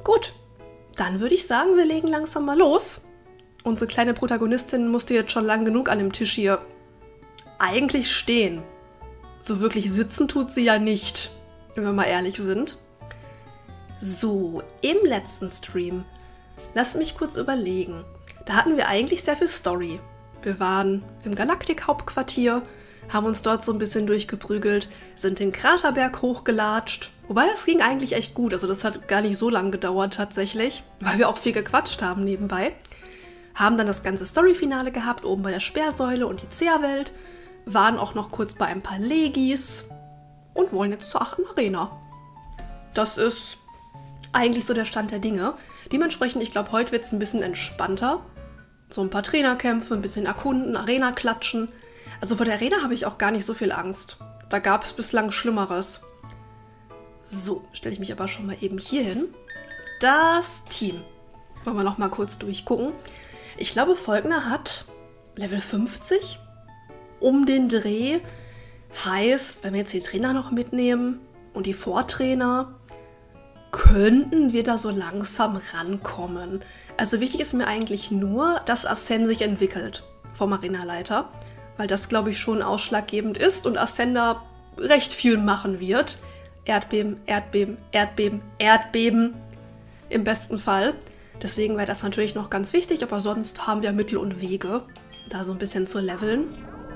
Gut, dann würde ich sagen, wir legen langsam mal los. Unsere kleine Protagonistin musste jetzt schon lang genug an dem Tisch hier eigentlich stehen. So wirklich sitzen tut sie ja nicht, wenn wir mal ehrlich sind. So, im letzten Stream, lasst mich kurz überlegen. Da hatten wir eigentlich sehr viel Story. Wir waren im Galaktik-Hauptquartier, haben uns dort so ein bisschen durchgeprügelt, sind den Kraterberg hochgelatscht. Wobei das ging eigentlich echt gut, also das hat gar nicht so lange gedauert tatsächlich, weil wir auch viel gequatscht haben nebenbei. Haben dann das ganze Story-Finale gehabt, oben bei der Sperrsäule und die Zea-Welt, waren auch noch kurz bei ein paar Legis und wollen jetzt zur 8. Arena. Das ist eigentlich so der Stand der Dinge. Dementsprechend, ich glaube, heute wird es ein bisschen entspannter. So ein paar Trainerkämpfe, ein bisschen erkunden, Arena klatschen. Also vor der Arena habe ich auch gar nicht so viel Angst. Da gab es bislang Schlimmeres. So, stelle ich mich aber schon mal eben hier hin. Das Team. Wollen wir noch mal kurz durchgucken. Ich glaube, Volkner hat Level 50 um den Dreh. Heißt, wenn wir jetzt die Trainer noch mitnehmen und die Vortrainer, könnten wir da so langsam rankommen. Also wichtig ist mir eigentlich nur, dass Arsène sich entwickelt vom Arenaleiter, weil das, glaube ich, schon ausschlaggebend ist und Arsène da recht viel machen wird. Erdbeben, Erdbeben, Erdbeben, Erdbeben im besten Fall. Deswegen wäre das natürlich noch ganz wichtig, aber sonst haben wir Mittel und Wege, da so ein bisschen zu leveln.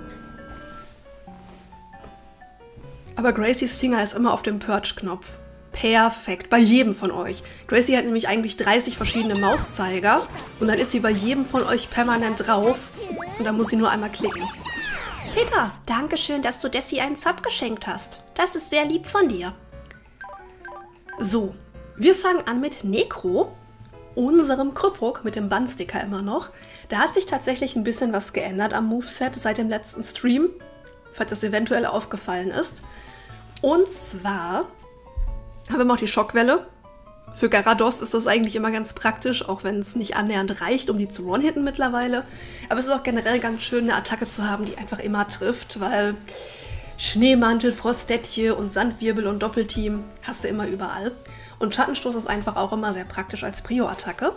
Aber Gracies Finger ist immer auf dem Purge-Knopf. Perfekt, bei jedem von euch. Gracie hat nämlich eigentlich 30 verschiedene Mauszeiger und dann ist sie bei jedem von euch permanent drauf und dann muss sie nur einmal klicken. Peter, danke schön, dass du Desi einen Sub geschenkt hast. Das ist sehr lieb von dir. So, wir fangen an mit Necro, unserem Krüppuk, mit dem Bandsticker immer noch. Da hat sich tatsächlich ein bisschen was geändert am Moveset seit dem letzten Stream, falls das eventuell aufgefallen ist. Und zwar haben wir noch die Schockwelle. Für Garados ist das eigentlich immer ganz praktisch, auch wenn es nicht annähernd reicht, um die zu one-hitten mittlerweile. Aber es ist auch generell ganz schön, eine Attacke zu haben, die einfach immer trifft, weil Schneemantel, Frostdettche und Sandwirbel und Doppelteam hast du immer überall. Und Schattenstoß ist einfach auch immer sehr praktisch als Prio-Attacke.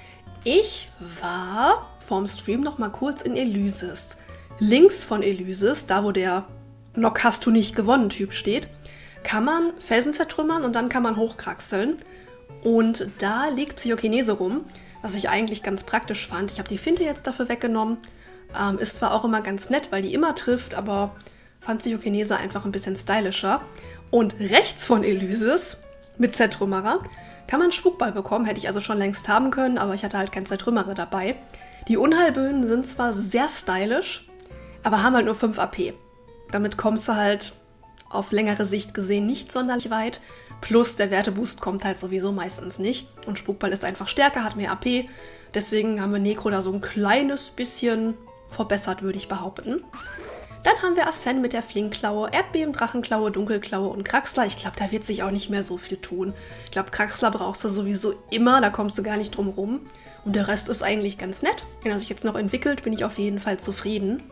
Ich war vorm Stream noch mal kurz in Elysis. Links von Elysis, da wo der Knock hast du nicht gewonnen Typ steht, kann man Felsen zertrümmern und dann kann man hochkraxeln. Und da liegt Psychokinese rum, was ich eigentlich ganz praktisch fand. Ich habe die Finte jetzt dafür weggenommen. Ist zwar auch immer ganz nett, weil die immer trifft, aber fand Psychokinese einfach ein bisschen stylischer. Und rechts von Elysis, mit Zertrümmerer, kann man Spukball bekommen. Hätte ich also schon längst haben können, aber ich hatte halt kein Zertrümmerer dabei. Die Unheilböen sind zwar sehr stylisch, aber haben halt nur 5 AP. Damit kommst du halt auf längere Sicht gesehen nicht sonderlich weit. Plus der Werteboost kommt halt sowieso meistens nicht. Und Spukball ist einfach stärker, hat mehr AP. Deswegen haben wir Necro da so ein kleines bisschen verbessert, würde ich behaupten. Dann haben wir Arsène mit der Flinkklaue, Erdbeben, Drachenklaue, Dunkelklaue und Kraxler. Ich glaube, da wird sich auch nicht mehr so viel tun. Ich glaube, Kraxler brauchst du sowieso immer, da kommst du gar nicht drum rum. Und der Rest ist eigentlich ganz nett. Wenn er sich jetzt noch entwickelt, bin ich auf jeden Fall zufrieden.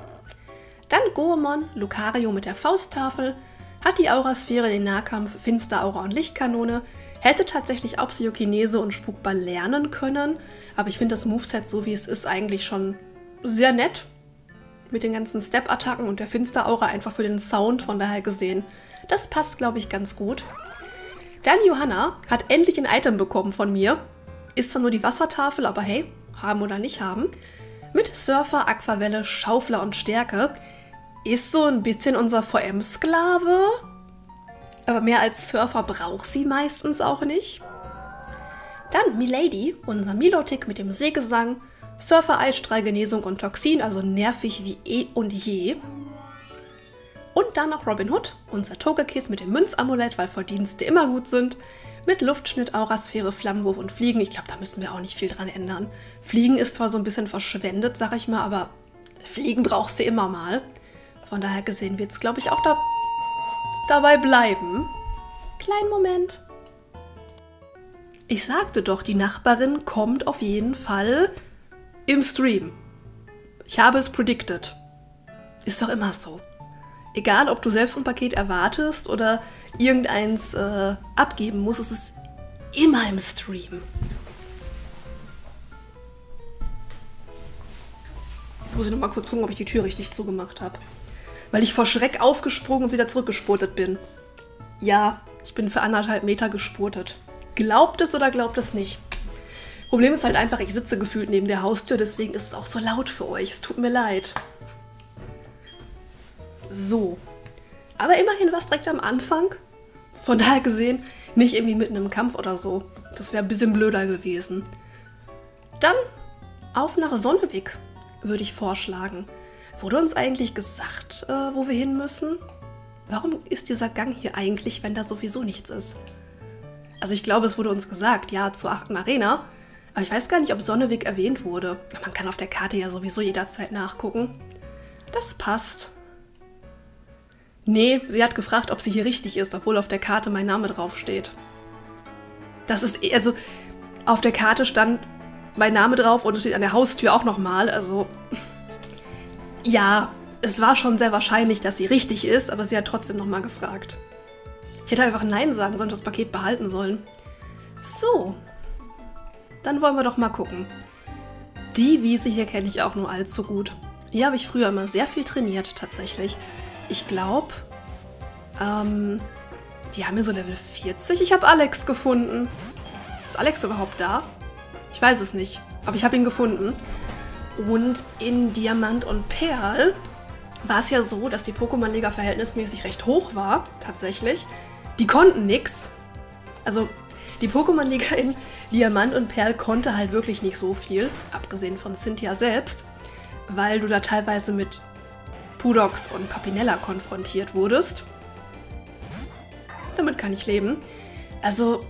Dann Goemon, Lucario mit der Fausttafel, hat die Aurasphäre, den Nahkampf, Finsteraura und Lichtkanone, hätte tatsächlich auch Psychokinese und Spukball lernen können, aber ich finde das Moveset, so wie es ist, eigentlich schon sehr nett. Mit den ganzen Step-Attacken und der Finsteraura einfach für den Sound, von daher gesehen. Das passt, glaube ich, ganz gut. Dann Johanna hat endlich ein Item bekommen von mir. Ist zwar nur die Wassertafel, aber hey, haben oder nicht haben. Mit Surfer, Aquavelle, Schaufler und Stärke. Ist so ein bisschen unser VM-Sklave. Aber mehr als Surfer braucht sie meistens auch nicht. Dann Milady, unser Milotic mit dem Seegesang. Surfer, Eisstrahl, Genesung und Toxin, also nervig wie eh und je. Und dann noch Robin Hood, unser Togekiss mit dem Münzamulett, weil Verdienste immer gut sind. Mit Luftschnitt, Aurasphäre, Flammenwurf und Fliegen. Ich glaube, da müssen wir auch nicht viel dran ändern. Fliegen ist zwar so ein bisschen verschwendet, sag ich mal, aber Fliegen brauchst du immer mal. Von daher gesehen wird es, glaube ich, auch dabei bleiben. Kleinen Moment. Ich sagte doch, die Nachbarin kommt auf jeden Fall im Stream. Ich habe es predicted. Ist doch immer so. Egal, ob du selbst ein Paket erwartest oder irgendeins abgeben musst, es ist Immer im Stream. Jetzt muss ich noch mal kurz gucken, ob ich die Tür richtig zugemacht habe. Weil ich vor Schreck aufgesprungen und wieder zurückgespurtet bin. Ja, ich bin für 1,5 Meter gespurtet. Glaubt es oder glaubt es nicht? Problem ist halt einfach, ich sitze gefühlt neben der Haustür, deswegen ist es auch so laut für euch. Es tut mir leid. So. Aber immerhin war es direkt am Anfang. Von daher gesehen, nicht irgendwie mitten im Kampf oder so. Das wäre ein bisschen blöder gewesen. Dann auf nach Sonnewig, würde ich vorschlagen. Wurde uns eigentlich gesagt, wo wir hin müssen? Warum ist dieser Gang hier eigentlich, wenn da sowieso nichts ist? Also ich glaube, es wurde uns gesagt, ja, zur 8. Arena. Aber ich weiß gar nicht, ob Sonnewig erwähnt wurde. Man kann auf der Karte ja sowieso jederzeit nachgucken. Das passt. Nee, sie hat gefragt, ob sie hier richtig ist, obwohl auf der Karte mein Name draufsteht. Das ist, also, auf der Karte stand mein Name drauf und es steht an der Haustür auch nochmal, also... Ja, es war schon sehr wahrscheinlich, dass sie richtig ist, aber sie hat trotzdem nochmal gefragt. Ich hätte einfach Nein sagen sollen und das Paket behalten sollen. So, dann wollen wir doch mal gucken. Die Wiese hier kenne ich auch nur allzu gut. Hier habe ich früher immer sehr viel trainiert, tatsächlich. Ich glaube, die haben hier so Level 40. Ich habe Alex gefunden. Ist Alex überhaupt da? Ich weiß es nicht, aber ich habe ihn gefunden. Und in Diamant und Perl war es ja so, dass die Pokémon-Liga verhältnismäßig recht hoch war, tatsächlich. Die konnten nix. Also die Pokémon-Liga in Diamant und Perl konnte halt wirklich nicht so viel, abgesehen von Cynthia selbst, weil du da teilweise mit Pudox und Papinella konfrontiert wurdest. Damit kann ich leben. Also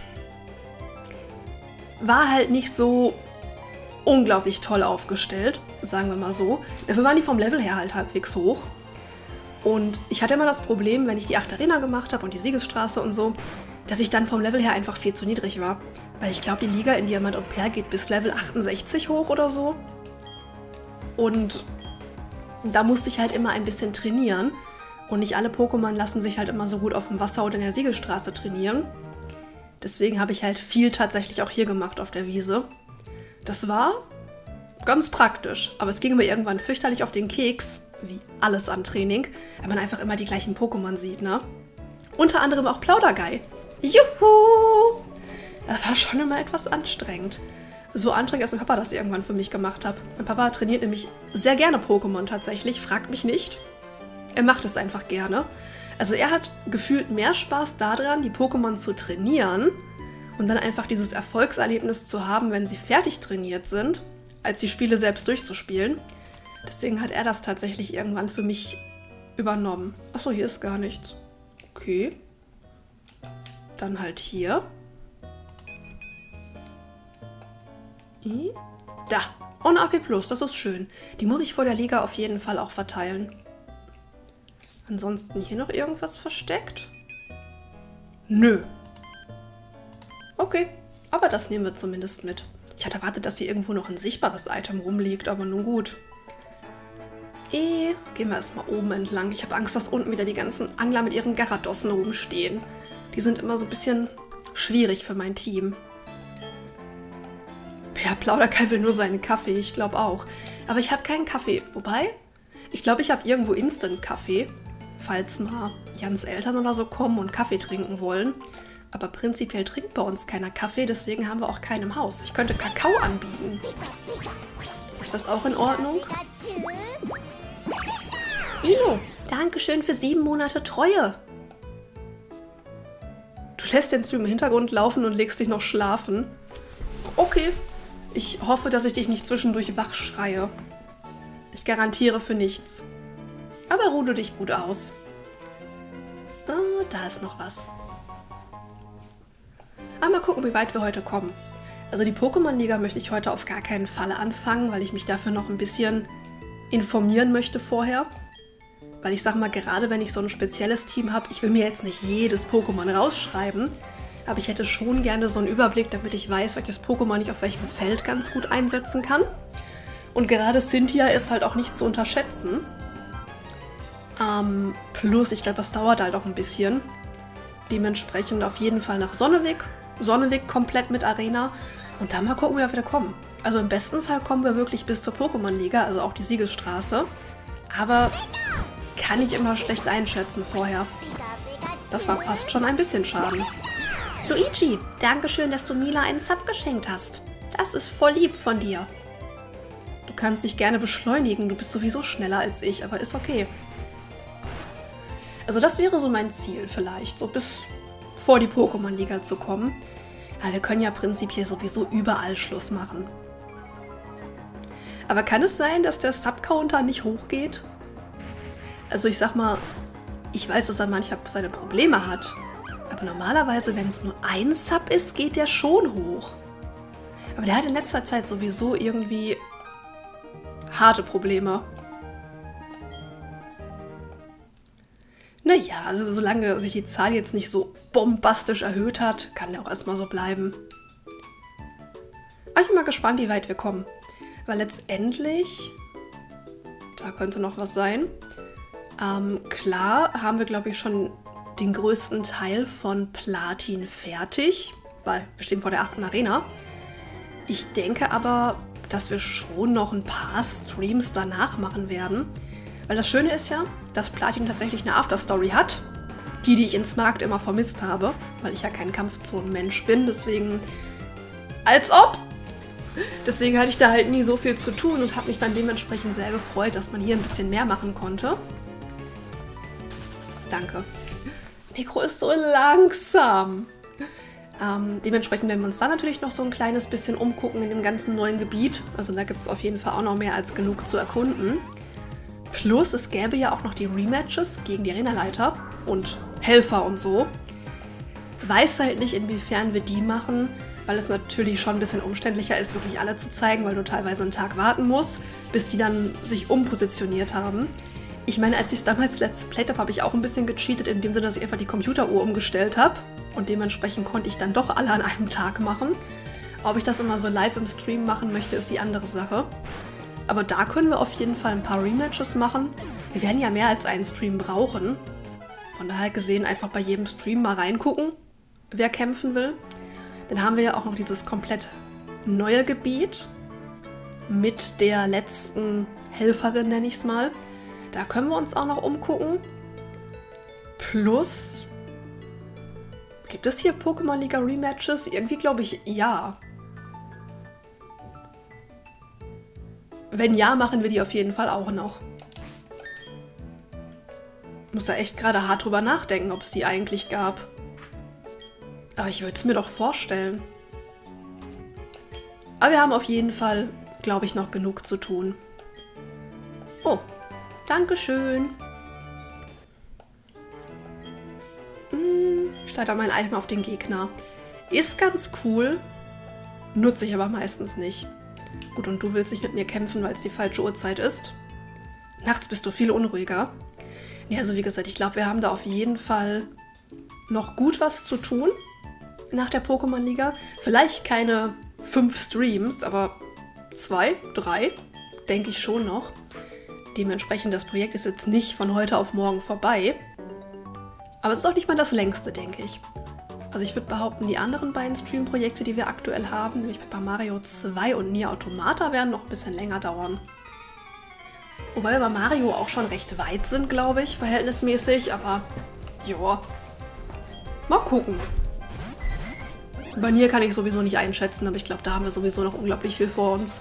war halt nicht so unglaublich toll aufgestellt, sagen wir mal so. Dafür waren die vom Level her halt halbwegs hoch. Und ich hatte immer das Problem, wenn ich die 8 Arena gemacht habe und die Siegesstraße und so, dass ich dann vom Level her einfach viel zu niedrig war. Weil ich glaube, die Liga in Diamant und Perl geht bis Level 68 hoch oder so. Und da musste ich halt immer ein bisschen trainieren. Und nicht alle Pokémon lassen sich halt immer so gut auf dem Wasser oder in der Siegesstraße trainieren. Deswegen habe ich halt viel tatsächlich auch hier gemacht auf der Wiese. Das war ganz praktisch, aber es ging mir irgendwann fürchterlich auf den Keks, wie alles an Training, wenn man einfach immer die gleichen Pokémon sieht, ne? Unter anderem auch Plauderguy. Juhu! Das war schon immer etwas anstrengend. So anstrengend, dass mein Papa das irgendwann für mich gemacht hat. Mein Papa trainiert nämlich sehr gerne Pokémon tatsächlich, fragt mich nicht. Er macht es einfach gerne. Also er hat gefühlt mehr Spaß daran, die Pokémon zu trainieren und dann einfach dieses Erfolgserlebnis zu haben, wenn sie fertig trainiert sind, als die Spiele selbst durchzuspielen. Deswegen hat er das tatsächlich irgendwann für mich übernommen. Achso, hier ist gar nichts. Okay. Dann halt hier. Da. Und AP+, das ist schön. Die muss ich vor der Liga auf jeden Fall auch verteilen. Ansonsten hier noch irgendwas versteckt? Nö. Okay, aber das nehmen wir zumindest mit. Ich hatte erwartet, dass hier irgendwo noch ein sichtbares Item rumliegt, aber nun gut. Gehen wir erstmal oben entlang. Ich habe Angst, dass unten wieder die ganzen Angler mit ihren Garadossen rumstehen. Die sind immer so ein bisschen schwierig für mein Team. Ja, Plauderguy will nur seinen Kaffee, ich glaube auch. Aber ich habe keinen Kaffee. Wobei, ich glaube, ich habe irgendwo Instant-Kaffee, falls mal Jans Eltern oder so kommen und Kaffee trinken wollen. Aber prinzipiell trinkt bei uns keiner Kaffee, deswegen haben wir auch keinen im Haus. Ich könnte Kakao anbieten. Ist das auch in Ordnung? Ino, Dankeschön für 7 Monate Treue. Du lässt den Stream im Hintergrund laufen und legst dich noch schlafen. Okay. Ich hoffe, dass ich dich nicht zwischendurch wach schreie. Ich garantiere für nichts. Aber ruh du dich gut aus. Oh, da ist noch was. Aber mal gucken, wie weit wir heute kommen. Also die Pokémon-Liga möchte ich heute auf gar keinen Fall anfangen, weil ich mich dafür noch ein bisschen informieren möchte vorher. Weil ich sag mal, gerade wenn ich so ein spezielles Team habe, ich will mir jetzt nicht jedes Pokémon rausschreiben, aber ich hätte schon gerne so einen Überblick, damit ich weiß, welches Pokémon ich auf welchem Feld ganz gut einsetzen kann. Und gerade Cynthia ist halt auch nicht zu unterschätzen. Plus, ich glaube, das dauert halt auch ein bisschen. Dementsprechend auf jeden Fall nach Sonnewig Sonnenweg komplett mit Arena und dann mal gucken, wie wir wieder kommen. Also im besten Fall kommen wir wirklich bis zur Pokémon-Liga, also auch die Siegesstraße. Aber kann ich immer schlecht einschätzen vorher. Das war fast schon ein bisschen Schaden. Luigi, danke schön, dass du Mila einen Sub geschenkt hast. Das ist voll lieb von dir. Du kannst dich gerne beschleunigen, du bist sowieso schneller als ich, aber ist okay. Also das wäre so mein Ziel vielleicht, so bis vor die Pokémon-Liga zu kommen. Aber wir können ja prinzipiell sowieso überall Schluss machen. Aber kann es sein, dass der Sub-Counter nicht hochgeht? Also ich sag mal, ich weiß, dass er manchmal seine Probleme hat. Aber normalerweise, wenn es nur ein Sub ist, geht der schon hoch. Aber der hat in letzter Zeit sowieso irgendwie harte Probleme. Naja, also solange sich die Zahl jetzt nicht so bombastisch erhöht hat, kann der auch erstmal so bleiben. Aber ich bin mal gespannt, wie weit wir kommen. Weil letztendlich, da könnte noch was sein. Klar haben wir, glaube ich, schon den größten Teil von Platin fertig, weil wir stehen vor der 8. Arena. Ich denke aber, dass wir schon noch ein paar Streams danach machen werden. Weil das Schöne ist ja, dass Platin tatsächlich eine Afterstory hat. Die ich ins Markt immer vermisst habe, weil ich ja kein Kampfzonenmensch bin, deswegen als ob. Deswegen hatte ich da halt nie so viel zu tun und habe mich dann dementsprechend sehr gefreut, dass man hier ein bisschen mehr machen konnte. Danke. Nekro ist so langsam. Dementsprechend werden wir uns dann natürlich noch so ein kleines bisschen umgucken in dem ganzen neuen Gebiet. Also da gibt es auf jeden Fall auch noch mehr als genug zu erkunden. Plus es gäbe ja auch noch die Rematches gegen die Arenaleiter und Helfer und so. Weiß halt nicht, inwiefern wir die machen, weil es natürlich schon ein bisschen umständlicher ist, wirklich alle zu zeigen, weil du teilweise einen Tag warten musst, bis die dann sich umpositioniert haben. Ich meine, als ich es damals Let's Played habe, habe ich auch ein bisschen gecheatet, in dem Sinne, dass ich einfach die Computeruhr umgestellt habe. Und dementsprechend konnte ich dann doch alle an einem Tag machen. Ob ich das immer so live im Stream machen möchte, ist die andere Sache. Aber da können wir auf jeden Fall ein paar Rematches machen. Wir werden ja mehr als einen Stream brauchen. Von daher gesehen einfach bei jedem Stream mal reingucken, wer kämpfen will. Dann haben wir ja auch noch dieses komplett neue Gebiet mit der letzten Helferin, nenne ich es mal. Da können wir uns auch noch umgucken. Plus, gibt es hier Pokémon Liga Rematches? Irgendwie glaube ich, ja. Wenn ja, machen wir die auf jeden Fall auch noch. Ich muss da echt gerade hart drüber nachdenken, ob es die eigentlich gab. Aber ich würde es mir doch vorstellen. Aber wir haben auf jeden Fall, glaube ich, noch genug zu tun. Oh, Dankeschön. Steigt mein Item auf den Gegner. Ist ganz cool, nutze ich aber meistens nicht. Gut, und du willst nicht mit mir kämpfen, weil es die falsche Uhrzeit ist. Nachts bist du viel unruhiger. Ja, also wie gesagt, ich glaube, wir haben da auf jeden Fall noch gut was zu tun nach der Pokémon-Liga. Vielleicht keine 5 Streams, aber 2, 3, denke ich schon noch. Dementsprechend, das Projekt ist jetzt nicht von heute auf morgen vorbei. Aber es ist auch nicht mal das längste, denke ich. Also ich würde behaupten, die anderen beiden Stream-Projekte, die wir aktuell haben, nämlich Paper Mario 2 und Nier Automata, werden noch ein bisschen länger dauern. Wobei wir bei Mario auch schon recht weit sind, glaube ich, verhältnismäßig, aber joa. Mal gucken. Bei Nier kann ich sowieso nicht einschätzen, aber ich glaube, da haben wir sowieso noch unglaublich viel vor uns.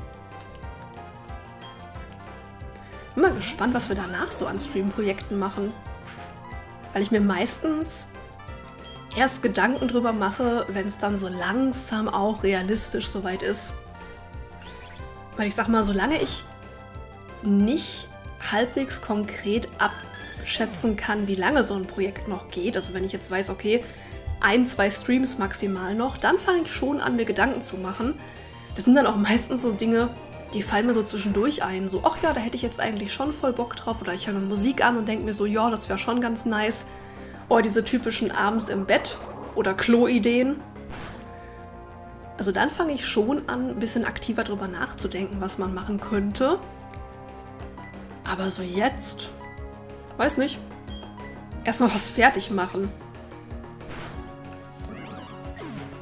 Bin mal gespannt, was wir danach so an Stream-Projekten machen. Weil ich mir meistens erst Gedanken drüber mache, wenn es dann so langsam auch realistisch soweit ist. Weil ich sag mal, solange ich nicht halbwegs konkret abschätzen kann, wie lange so ein Projekt noch geht, also wenn ich jetzt weiß, okay, 1, 2 Streams maximal noch, dann fange ich schon an, mir Gedanken zu machen. Das sind dann auch meistens so Dinge, die fallen mir so zwischendurch ein, so, ach ja, da hätte ich jetzt eigentlich schon voll Bock drauf, oder ich höre mir Musik an und denke mir so, ja, das wäre schon ganz nice. Oder diese typischen abends im Bett oder Klo-Ideen. Also dann fange ich schon an, ein bisschen aktiver drüber nachzudenken, was man machen könnte. Aber so jetzt, weiß nicht, erstmal was fertig machen.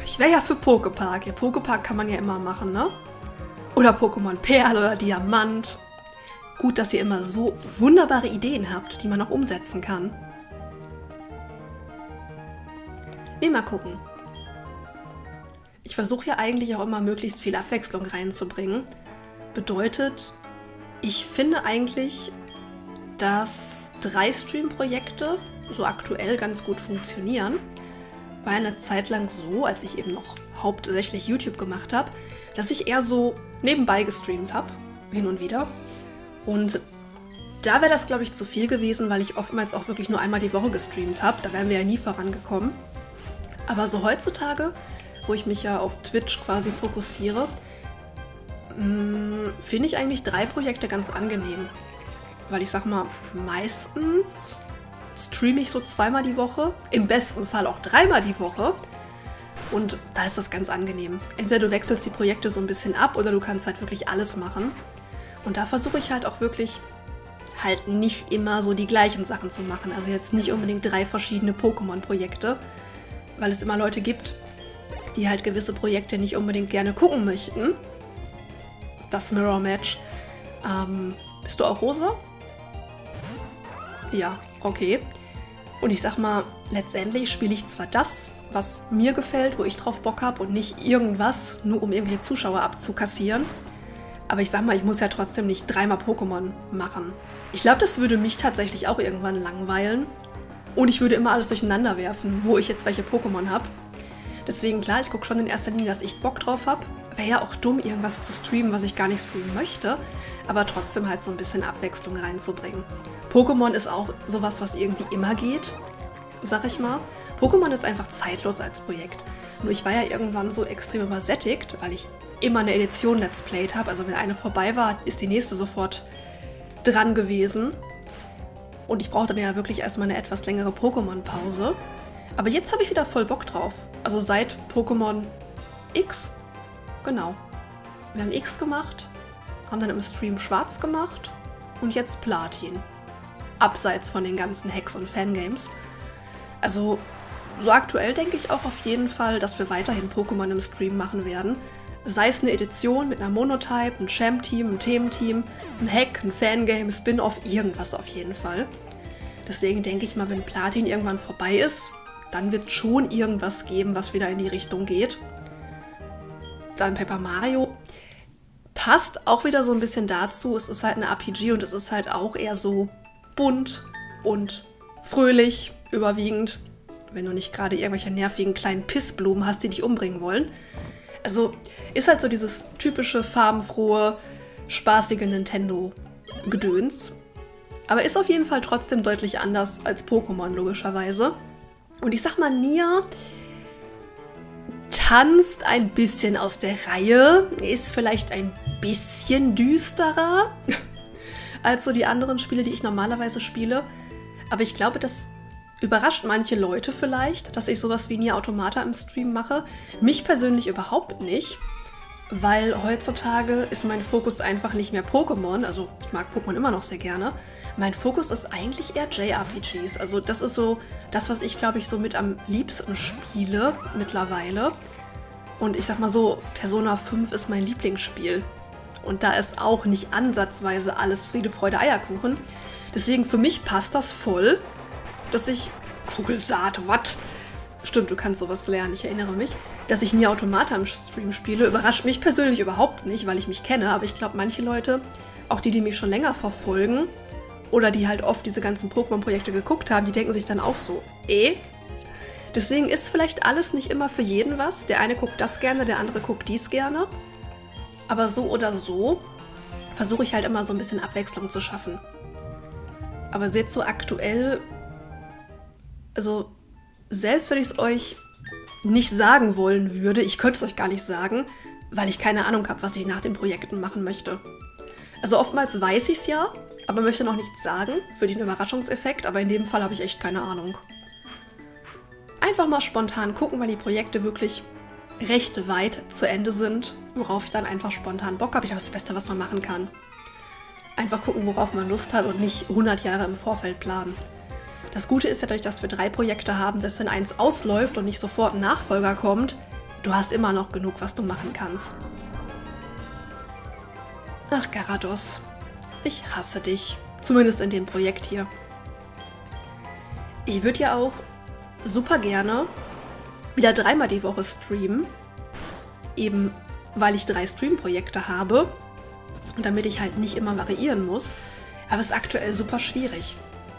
Ich wäre ja für Pokepark. Ja, Pokepark kann man ja immer machen, ne? Oder Pokémon Perl oder Diamant. Gut, dass ihr immer so wunderbare Ideen habt, die man auch umsetzen kann. Nee, mal gucken. Ich versuche ja eigentlich auch immer möglichst viel Abwechslung reinzubringen. Bedeutet, ich finde eigentlich, dass 3 Stream-Projekte so aktuell ganz gut funktionieren. War eine Zeit lang so, als ich eben noch hauptsächlich YouTube gemacht habe, dass ich eher so nebenbei gestreamt habe, hin und wieder. Und da wäre das, glaube ich, zu viel gewesen, weil ich oftmals auch wirklich nur einmal die Woche gestreamt habe. Da wären wir ja nie vorangekommen. Aber so heutzutage, wo ich mich ja auf Twitch quasi fokussiere, finde ich eigentlich 3 Projekte ganz angenehm. Weil ich sag mal, meistens streame ich so 2-mal die Woche, im besten Fall auch 3-mal die Woche. Und da ist das ganz angenehm. Entweder du wechselst die Projekte so ein bisschen ab oder du kannst halt wirklich alles machen. Und da versuche ich halt auch wirklich halt nicht immer so die gleichen Sachen zu machen. Also jetzt nicht unbedingt 3 verschiedene Pokémon-Projekte, weil es immer Leute gibt, die halt gewisse Projekte nicht unbedingt gerne gucken möchten. Das Mirror Match. Bist du auch rosa? Ja, okay. Und ich sag mal, letztendlich spiele ich zwar das, was mir gefällt, wo ich drauf Bock habe und nicht irgendwas, nur um irgendwelche Zuschauer abzukassieren. Aber ich sag mal, ich muss ja trotzdem nicht 3-mal Pokémon machen. Ich glaube, das würde mich tatsächlich auch irgendwann langweilen. Und ich würde immer alles durcheinander werfen, wo ich jetzt welche Pokémon habe. Deswegen, klar, ich gucke schon in erster Linie, dass ich Bock drauf habe. Wäre ja auch dumm, irgendwas zu streamen, was ich gar nicht streamen möchte. Aber trotzdem halt so ein bisschen Abwechslung reinzubringen. Pokémon ist auch sowas, was irgendwie immer geht, sag ich mal. Pokémon ist einfach zeitlos als Projekt. Nur ich war ja irgendwann so extrem übersättigt, weil ich immer eine Edition Let's Played habe. Also wenn eine vorbei war, ist die nächste sofort dran gewesen. Und ich brauchte dann ja wirklich erstmal eine etwas längere Pokémon-Pause. Aber jetzt habe ich wieder voll Bock drauf. Also seit Pokémon X. Genau. Wir haben X gemacht, haben dann im Stream Schwarz gemacht und jetzt Platin. Abseits von den ganzen Hacks und Fangames. Also so aktuell denke ich auch auf jeden Fall, dass wir weiterhin Pokémon im Stream machen werden. Sei es eine Edition mit einer Monotype, ein Champ-Team, ein Thementeam, ein Hack, ein Fangame, Spin-Off, irgendwas auf jeden Fall. Deswegen denke ich mal, wenn Platin irgendwann vorbei ist, dann wird schon irgendwas geben, was wieder in die Richtung geht. Dann Paper Mario passt auch wieder so ein bisschen dazu. Es ist halt eine RPG und es ist halt auch eher so bunt und fröhlich überwiegend, wenn du nicht gerade irgendwelche nervigen kleinen Pissblumen hast, die dich umbringen wollen. Also ist halt so dieses typische farbenfrohe, spaßige Nintendo-Gedöns. Aber ist auf jeden Fall trotzdem deutlich anders als Pokémon, logischerweise. Und ich sag mal, Nier tanzt ein bisschen aus der Reihe, ist vielleicht ein bisschen düsterer als so die anderen Spiele, die ich normalerweise spiele. Aber ich glaube, das überrascht manche Leute vielleicht, dass ich sowas wie Nier Automata im Stream mache. Mich persönlich überhaupt nicht, weil heutzutage ist mein Fokus einfach nicht mehr Pokémon. Also ich mag Pokémon immer noch sehr gerne. Mein Fokus ist eigentlich eher JRPGs. Also das ist so das, was ich, glaube ich, so mit am liebsten spiele mittlerweile. Und ich sag mal so, Persona 5 ist mein Lieblingsspiel. Und da ist auch nicht ansatzweise alles Friede, Freude, Eierkuchen. Deswegen für mich passt das voll, dass ich Kugelsaat, what? Stimmt, du kannst sowas lernen, ich erinnere mich. Dass ich Nier Automata im Stream spiele, überrascht mich persönlich überhaupt nicht, weil ich mich kenne. Aber ich glaube, manche Leute, auch die mich schon länger verfolgen oder die halt oft diese ganzen Pokémon-Projekte geguckt haben, die denken sich dann auch so, Deswegen ist vielleicht alles nicht immer für jeden was. Der eine guckt das gerne, der andere guckt dies gerne. Aber so oder so versuche ich halt immer so ein bisschen Abwechslung zu schaffen. Aber seht so aktuell, also selbst wenn ich es euch nicht sagen wollen würde, ich könnte es euch gar nicht sagen, weil ich keine Ahnung habe, was ich nach den Projekten machen möchte. Also oftmals weiß ich es ja, aber möchte noch nichts sagen für den Überraschungseffekt, aber in dem Fall habe ich echt keine Ahnung. Einfach mal spontan gucken, weil die Projekte wirklich recht weit zu Ende sind, worauf ich dann einfach spontan Bock habe. Ich glaube, das ist das Beste, was man machen kann. Einfach gucken, worauf man Lust hat und nicht 100 Jahre im Vorfeld planen. Das Gute ist ja, dadurch, dass wir 3 Projekte haben, selbst wenn eins ausläuft und nicht sofort ein Nachfolger kommt, Du hast immer noch genug, was du machen kannst. Ach, Garados. Ich hasse dich. Zumindest in dem Projekt hier. Ich würde ja auch super gerne wieder 3-mal die Woche streamen. Eben weil ich 3 Stream-Projekte habe. Und damit ich halt nicht immer variieren muss. Aber es ist aktuell super schwierig.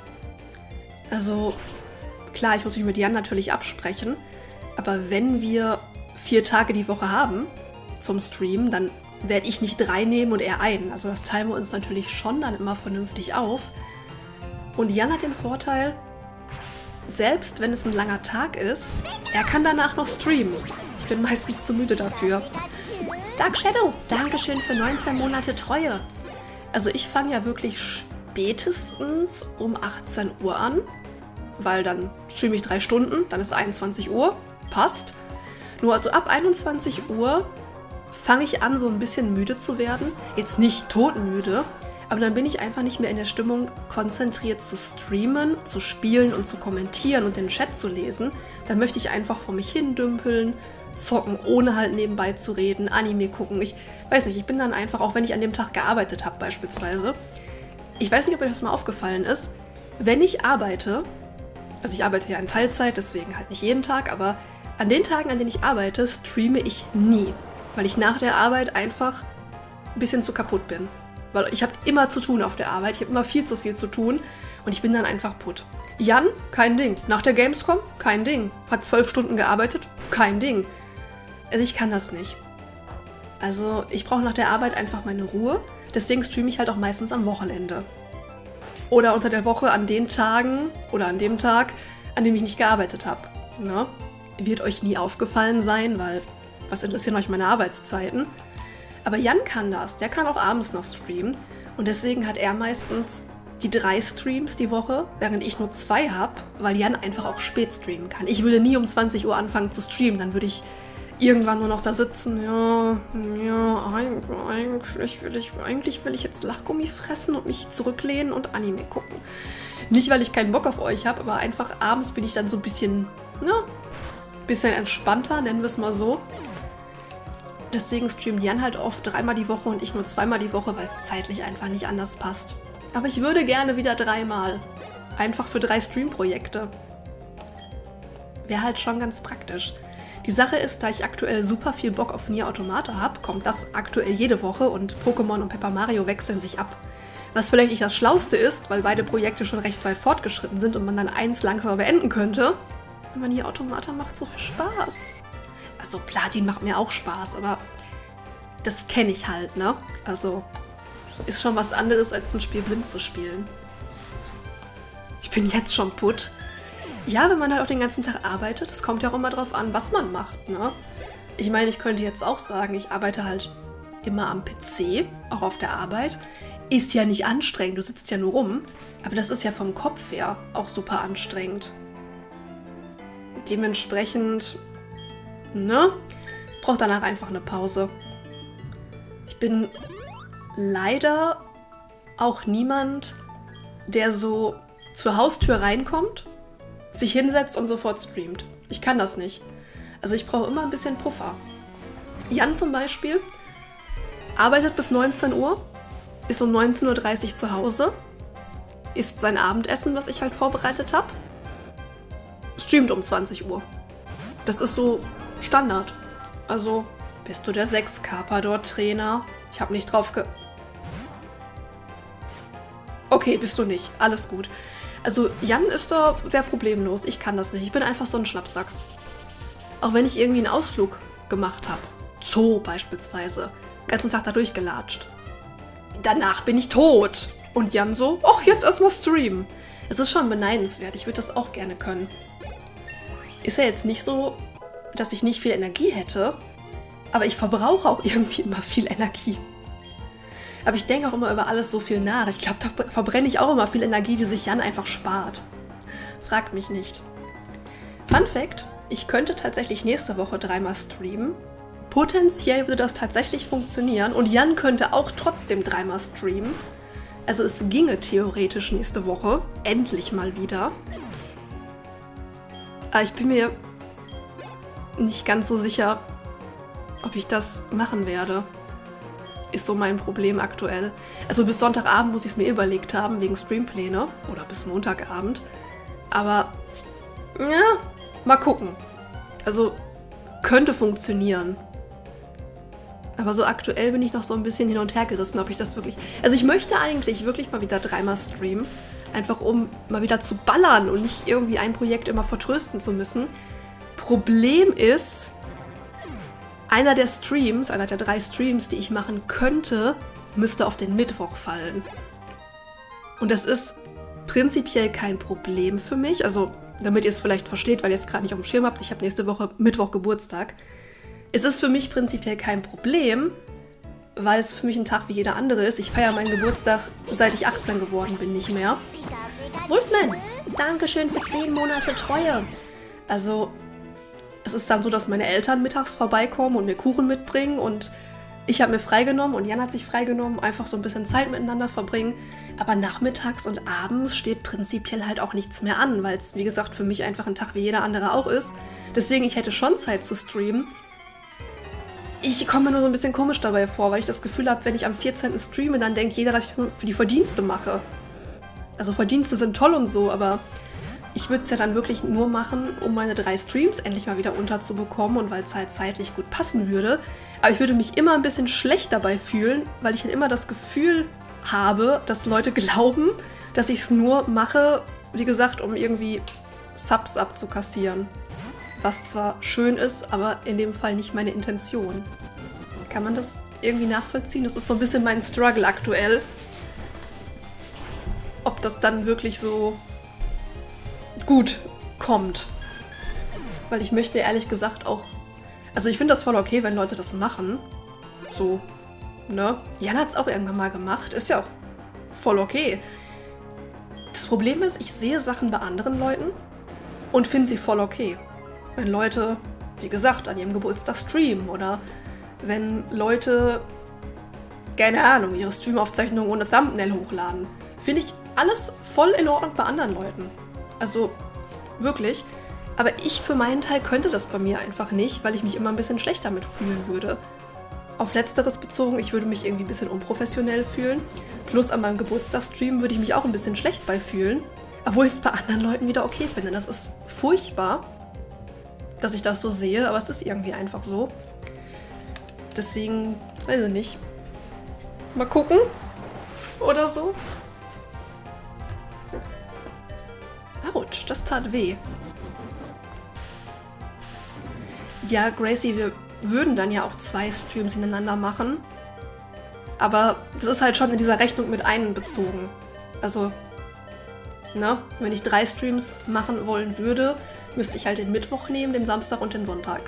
Also, klar, ich muss mich mit Jan natürlich absprechen. Aber wenn wir 4 Tage die Woche haben zum Stream, dann werde ich nicht 3 nehmen und er einen. Also das teilen wir uns natürlich schon dann immer vernünftig auf. Und Jan hat den Vorteil, selbst wenn es ein langer Tag ist, er kann danach noch streamen. Ich bin meistens zu müde dafür. Dark Shadow, Dankeschön für 19 Monate Treue. Also ich fange ja wirklich spätestens um 18 Uhr an, weil dann streame ich 3 Stunden, dann ist 21 Uhr, passt. Nur also ab 21 Uhr fange ich an, so ein bisschen müde zu werden. Jetzt nicht todmüde, aber dann bin ich einfach nicht mehr in der Stimmung, konzentriert zu streamen, zu spielen und zu kommentieren und den Chat zu lesen. Dann möchte ich einfach vor mich hin dümpeln, zocken, ohne halt nebenbei zu reden, Anime gucken. Ich weiß nicht, ich bin dann einfach, auch wenn ich an dem Tag gearbeitet habe beispielsweise, ich weiß nicht, ob euch das mal aufgefallen ist, wenn ich arbeite, also ich arbeite ja in Teilzeit, deswegen halt nicht jeden Tag, aber an den Tagen, an denen ich arbeite, streame ich nie. Weil ich nach der Arbeit einfach ein bisschen zu kaputt bin. Weil ich habe immer zu tun auf der Arbeit, ich habe immer viel zu viel zu tun und ich bin dann einfach putt. Jan, kein Ding. Nach der Gamescom, kein Ding. Hat 12 Stunden gearbeitet, kein Ding. Also ich kann das nicht. Also ich brauche nach der Arbeit einfach meine Ruhe, deswegen streame ich halt auch meistens am Wochenende. Oder unter der Woche an den Tagen oder an dem Tag, an dem ich nicht gearbeitet habe. Ne? Wird euch nie aufgefallen sein, weil was interessieren euch meine Arbeitszeiten? Aber Jan kann das, der kann auch abends noch streamen und deswegen hat er meistens die 3 Streams die Woche, während ich nur 2 habe, weil Jan einfach auch spät streamen kann. Ich würde nie um 20 Uhr anfangen zu streamen, dann würde ich irgendwann nur noch da sitzen, eigentlich will ich jetzt Lachgummi fressen und mich zurücklehnen und Anime gucken. Nicht, weil ich keinen Bock auf euch habe, aber einfach abends bin ich dann so ein bisschen, bisschen entspannter, nennen wir es mal so. Deswegen streamt Jan halt oft 3-mal die Woche und ich nur 2-mal die Woche, weil es zeitlich einfach nicht anders passt. Aber ich würde gerne wieder 3-mal. Einfach für 3 Stream-Projekte. Wäre halt schon ganz praktisch. Die Sache ist, da ich aktuell super viel Bock auf Nier Automata habe, kommt das aktuell jede Woche und Pokémon und Paper Mario wechseln sich ab. Was vielleicht nicht das Schlauste ist, weil beide Projekte schon recht weit fortgeschritten sind und man dann eins langsamer beenden könnte. Aber Nier Automata macht so viel Spaß. Also Platin macht mir auch Spaß, aber das kenne ich halt, ne? Also ist schon was anderes, als ein Spiel blind zu spielen. Ich bin jetzt schon putt. Ja, wenn man halt auch den ganzen Tag arbeitet, es kommt ja auch immer drauf an, was man macht, ne? Ich meine, ich könnte jetzt auch sagen, ich arbeite halt immer am PC, auch auf der Arbeit. Ist ja nicht anstrengend, du sitzt ja nur rum, aber das ist ja vom Kopf her auch super anstrengend. Dementsprechend, ne, braucht danach einfach eine Pause. Ich bin leider auch niemand, der so zur Haustür reinkommt, sich hinsetzt und sofort streamt. Ich kann das nicht. Also ich brauche immer ein bisschen Puffer. Jan zum Beispiel arbeitet bis 19 Uhr, ist um 19:30 Uhr zu Hause, isst sein Abendessen, was ich halt vorbereitet habe, streamt um 20 Uhr. Das ist so Standard. Also, bist du der 6 Carpador-Trainer? Ich habe nicht drauf Okay, bist du nicht. Alles gut. Also, Jan ist da sehr problemlos. Ich kann das nicht. Ich bin einfach so ein Schlappsack. Auch wenn ich irgendwie einen Ausflug gemacht habe. Zoo beispielsweise. Den ganzen Tag da durchgelatscht. Danach bin ich tot. Und Jan so, ach, jetzt erstmal streamen. Es ist schon beneidenswert. Ich würde das auch gerne können. Ist ja jetzt nicht so, dass ich nicht viel Energie hätte, aber ich verbrauche auch irgendwie immer viel Energie. Aber ich denke auch immer über alles so viel nach. Ich glaube, da verbrenne ich auch immer viel Energie, die sich Jan einfach spart. Fragt mich nicht. Fun Fact, ich könnte tatsächlich nächste Woche 3-mal streamen. Potenziell würde das tatsächlich funktionieren und Jan könnte auch trotzdem 3-mal streamen. Also es ginge theoretisch nächste Woche. Endlich mal wieder. Aber ich bin mir nicht ganz so sicher, ob ich das machen werde. Ist so mein Problem aktuell. Also bis Sonntagabend muss ich es mir überlegt haben, wegen Streampläne. Oder bis Montagabend. Aber, ja, mal gucken. Also, könnte funktionieren. Aber so aktuell bin ich noch so ein bisschen hin und her gerissen, ob ich das wirklich... Also ich möchte eigentlich wirklich mal wieder 3-mal streamen. Einfach um mal wieder zu ballern und nicht irgendwie ein Projekt immer vertrösten zu müssen. Problem ist... Einer der 3 Streams, die ich machen könnte, müsste auf den Mittwoch fallen. Und das ist prinzipiell kein Problem für mich. Also, damit ihr es vielleicht versteht, weil ihr es gerade nicht auf dem Schirm habt, ich habe nächste Woche Mittwoch Geburtstag. Es ist für mich prinzipiell kein Problem, weil es für mich ein Tag wie jeder andere ist. Ich feiere meinen Geburtstag, seit ich 18 geworden bin, nicht mehr. Wolfman, Dankeschön für 10 Monate Treue. Also... Es ist dann so, dass meine Eltern mittags vorbeikommen und mir Kuchen mitbringen und ich habe mir freigenommen und Jan hat sich freigenommen, einfach so ein bisschen Zeit miteinander verbringen. Aber nachmittags und abends steht prinzipiell halt auch nichts mehr an, weil es, wie gesagt, für mich einfach ein Tag wie jeder andere auch ist. Deswegen, ich hätte schon Zeit zu streamen. Ich komme mir nur so ein bisschen komisch dabei vor, weil ich das Gefühl habe, wenn ich am 14. streame, dann denkt jeder, dass ich das nur für die Verdienste mache. Also Verdienste sind toll und so, aber... Ich würde es ja dann wirklich nur machen, um meine 3 Streams endlich mal wieder unterzubekommen und weil es halt zeitlich gut passen würde. Aber ich würde mich immer ein bisschen schlecht dabei fühlen, weil ich halt immer das Gefühl habe, dass Leute glauben, dass ich es nur mache, wie gesagt, um irgendwie Subs abzukassieren. Was zwar schön ist, aber in dem Fall nicht meine Intention. Kann man das irgendwie nachvollziehen? Das ist so ein bisschen mein Struggle aktuell. Ob das dann wirklich so... gut kommt. Weil ich möchte ehrlich gesagt auch... Also ich finde das voll okay, wenn Leute das machen. So, ne? Jan hat es auch irgendwann mal gemacht. Ist ja auch voll okay. Das Problem ist, ich sehe Sachen bei anderen Leuten und finde sie voll okay. Wenn Leute, wie gesagt, an ihrem Geburtstag streamen oder wenn Leute, keine Ahnung, ihre Streamaufzeichnungen ohne Thumbnail hochladen. Finde ich alles voll in Ordnung bei anderen Leuten. Also, wirklich. Aber ich für meinen Teil könnte das bei mir einfach nicht, weil ich mich immer ein bisschen schlecht damit fühlen würde. Auf Letzteres bezogen, ich würde mich irgendwie ein bisschen unprofessionell fühlen. Plus an meinem Geburtstagsstream würde ich mich auch ein bisschen schlecht bei fühlen. Obwohl ich es bei anderen Leuten wieder okay finde. Das ist furchtbar, dass ich das so sehe, aber es ist irgendwie einfach so. Deswegen, weiß ich nicht. Mal gucken. Oder so. Autsch, das tat weh. Ja, Gracie, wir würden dann ja auch 2 Streams hintereinander machen. Aber das ist halt schon in dieser Rechnung mit einbezogen. Also, ne, wenn ich 3 Streams machen wollen würde, müsste ich halt den Mittwoch nehmen, den Samstag und den Sonntag.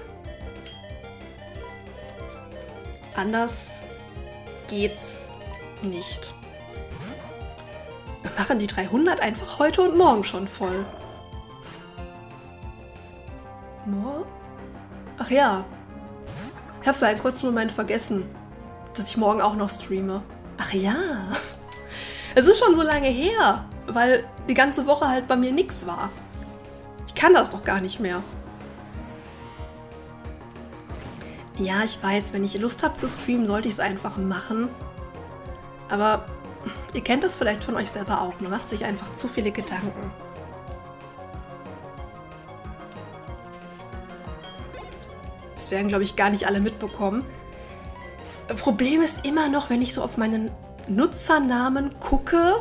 Anders geht's nicht. Wir machen die 300 einfach heute und morgen schon voll. Ach ja. Ich habe für einen kurzen Moment vergessen, dass ich morgen auch noch streame. Ach ja. Es ist schon so lange her, weil die ganze Woche halt bei mir nix war. Ich kann das doch gar nicht mehr. Ja, ich weiß, wenn ich Lust habe zu streamen, sollte ich es einfach machen. Aber ihr kennt das vielleicht von euch selber auch. Man macht sich einfach zu viele Gedanken. Das werden, glaube ich, gar nicht alle mitbekommen. Problem ist immer noch, wenn ich so auf meinen Nutzernamen gucke,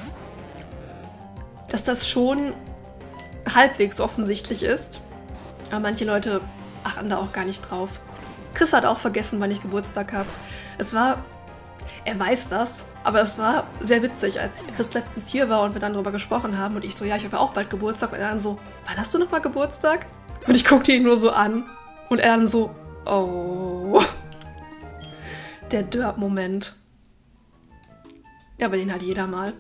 dass das schon halbwegs offensichtlich ist. Aber manche Leute achten da auch gar nicht drauf. Chris hat auch vergessen, wann ich Geburtstag habe. Es war... Er weiß das, aber es war sehr witzig, als Chris letztens hier war und wir dann darüber gesprochen haben und ich so, ja, ich habe ja auch bald Geburtstag und er dann so, wann hast du nochmal Geburtstag? Und ich guckte ihn nur so an und er dann so, oh. Der Derp-Moment. Ja, aber den hat jeder mal.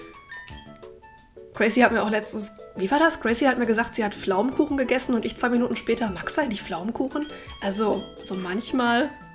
Gracie hat mir auch letztens, wie war das? Gracie hat mir gesagt, sie hat Pflaumenkuchen gegessen und ich 2 Minuten später, magst du eigentlich Pflaumenkuchen? Also, so manchmal...